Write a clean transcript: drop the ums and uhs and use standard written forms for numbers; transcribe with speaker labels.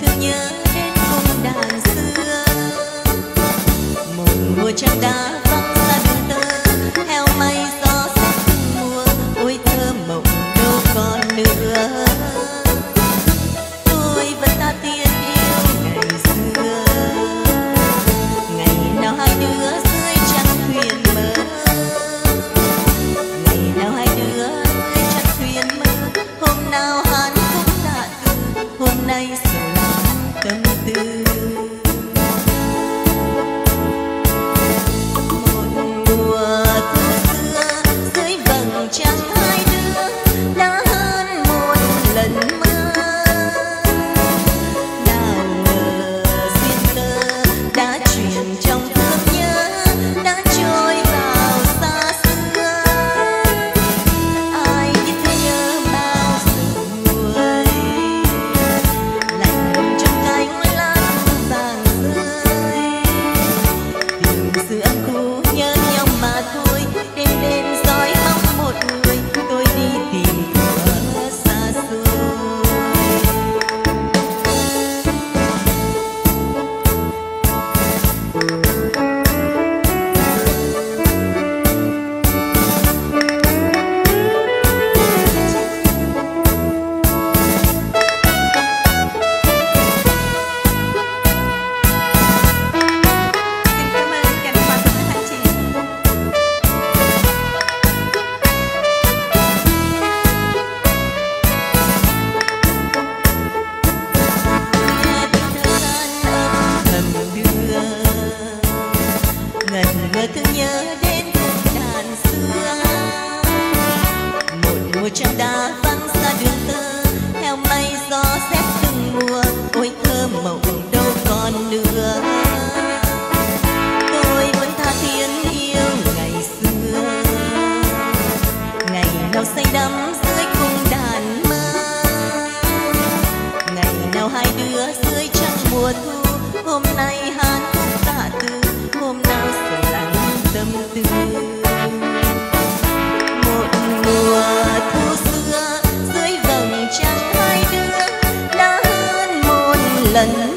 Speaker 1: thương nhớ đến cung đàn xưa. Một mùa trăng đã vắng xa đường tơ, theo mây gió rét từng mùa, ôi thơ mộng đâu còn nữa. Tôi vẫn ta tiên yêu ngày xưa, ngày nào hai đứa dưới trăng thuyền mơ, ngày nào hai đứa dưới trăng thuyền mơ. Hôm nào hát khúc tạ từ, hôm nay sầu lòng tâm tư. Chẳng hai đứa đã hơn một lần mơ, nào ngờ duyên tơ đã chuyển trong thương nhớ, đã trôi vào xa xưa. Ai biết thương nhớ bao giờ nguôi, lạnh trong cánh lá thu vàng rơi. Tình xưa âm khu nhớ nhau mà thôi, đêm đêm dõi bóng một người, tôi đi tìm thuở xa xôi. Ngờ thương nhớ đến cung đàn xưa, một mùa trăng đã vắng xa đường tơ, theo mây gió rét từng mùa, ôi thơ mộng đâu còn nữa. Tôi vẫn tha thiết yêu ngày xưa, ngày nào say đắm dưới cung đàn mơ, ngày nào hai đứa dưới trăng mùa thu. Hôm nay hát khúc tạ từ, hôm nào sầu lắng tâm tư. Một mùa thu xưa dưới vầng trăng hai đứa đã hơn một lần